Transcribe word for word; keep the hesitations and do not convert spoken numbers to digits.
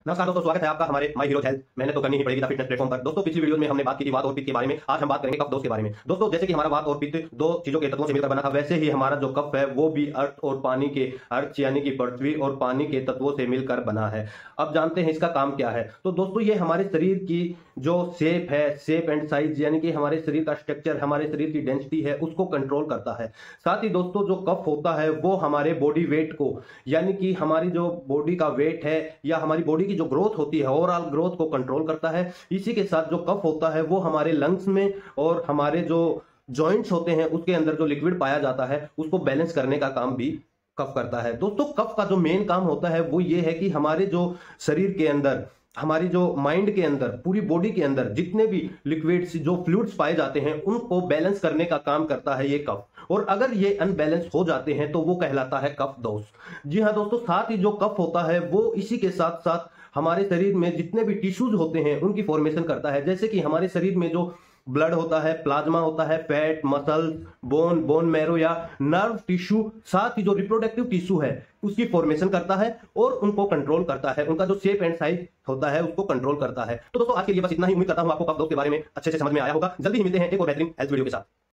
नमस्कार दोस्तों, स्वागत है आपका हमारे माय हीरो हेल्थ। मैंने तो करनी ही पड़ेगी फिटनेस प्लेटफॉर्म पर। दोस्तों, पिछली वीडियो में हमने बात की थी वात और पित्त के बारे में। आज हम बात करेंगे कफ दोष के बारे में। दोस्तों, जैसे कि हमारा वात और पित्त दो चीजों के तत्वों से मिलकर बना था, वैसे ही हमारा जो कफ है वो भी अर्थ और पानी के, अर्थ यानी कि पृथ्वी और पानी के तत्वों से मिलकर बना है। अब जानते हैं इसका काम क्या है। तो दोस्तों, ये हमारे शरीर की जो शेप है, शेप एंड साइज यानी कि हमारे शरीर का स्ट्रक्चर, हमारे शरीर की डेंसिटी है, उसको कंट्रोल करता है। साथ ही दोस्तों, जो कफ होता है वो हमारे बॉडी वेट को, यानी कि हमारी जो बॉडी का वेट है या हमारी बॉडी की जो ग्रोथ होती है, ओवरऑल ग्रोथ को कंट्रोल करता है। इसी के साथ जो कफ होता है वो हमारे लंग्स में और हमारे जो जॉइंट्स होते हैं उसके अंदर जो लिक्विड पाया जाता है उसको बैलेंस करने का काम भी कफ करता है। दोस्तों, कफ का जो मेन काम होता है वो ये है कि हमारे जो शरीर के अंदर, हमारी जो माइंड के अंदर, पूरी बॉडी के अंदर जितने भी लिक्विड्स, जो फ्लूइड्स पाए जाते हैं उनको बैलेंस करने का काम करता है ये कफ। और अगर ये अनबैलेंस हो जाते हैं तो वो कहलाता है कफ दोष। जी हाँ दोस्तों, साथ ही जो कफ होता है वो इसी के साथ साथ हमारे शरीर में जितने भी टिश्यूज होते हैं उनकी फॉर्मेशन करता है। जैसे कि हमारे शरीर में जो ब्लड होता है, प्लाज्मा होता है, fat, muscle, bone, bone marrow या नर्व टिश्यू, साथ ही जो रिप्रोडक्टिव टिश्यू है उसकी फॉर्मेशन करता है और उनको कंट्रोल करता है। उनका जो शेप एंड साइज होता है उसको कंट्रोल करता है। तो दोस्तों, आज के लिए बस इतना ही। उम्मीद करता हूं आपको कफ दोष के बारे में अच्छे से समझ में आया होगा। जल्दी ही मिलते हैं एक और बेहतरीन हेल्थ वीडियो के साथ।